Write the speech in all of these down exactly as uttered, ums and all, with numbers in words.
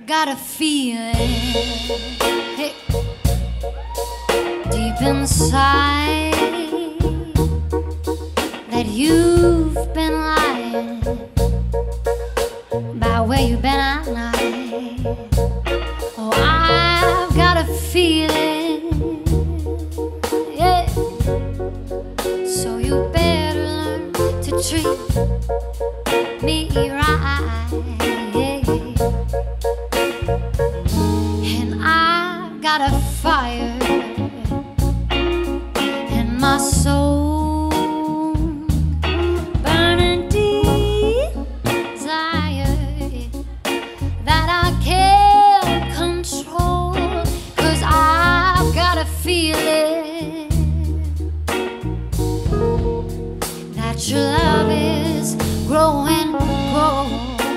got a feeling, hey, deep inside, that you've been lying about where you've been at night. Oh, I've got a feeling, yeah. So you better learn to treat me right, yeah. And I've got a fire in my soul, burning deep desire that I can't control. 'Cause I've got a feeling that your love is growing, growing.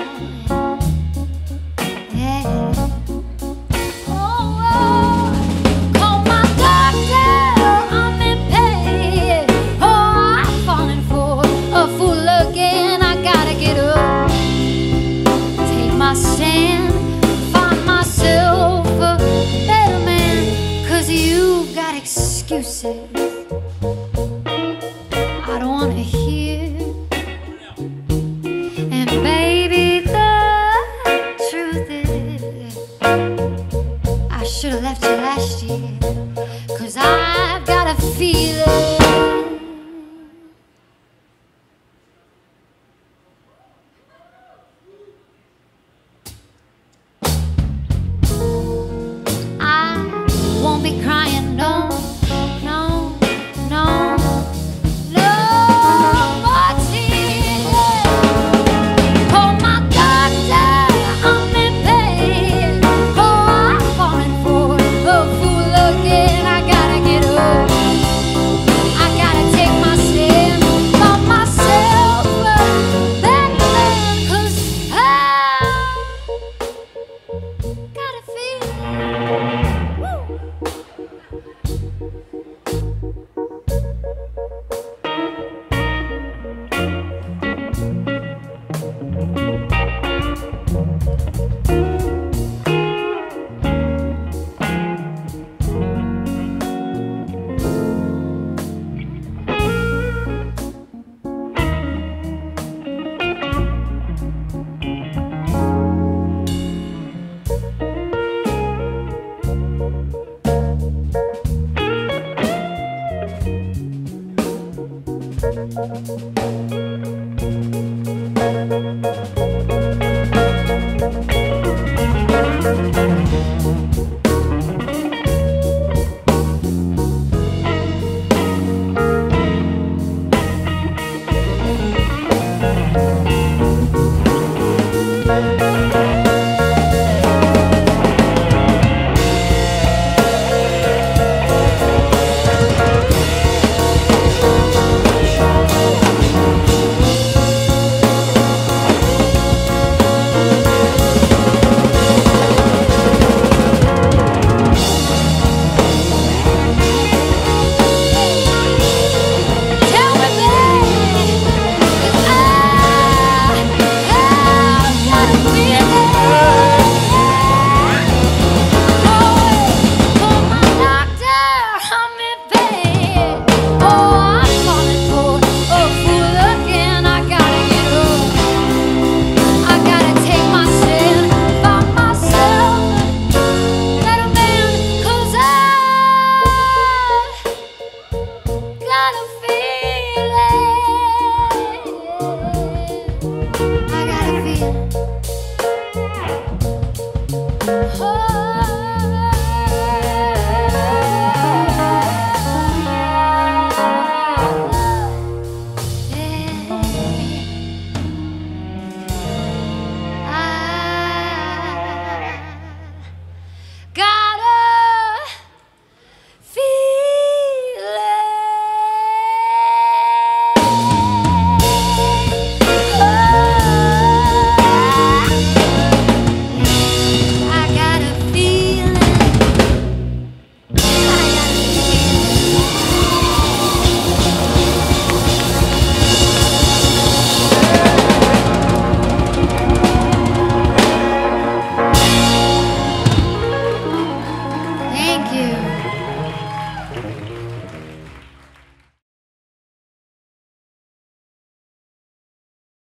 Stand, find myself a better man, 'cause you've got excuses I don't wanna hear. And baby, the truth is I should've left you last year, 'cause I've got a feeling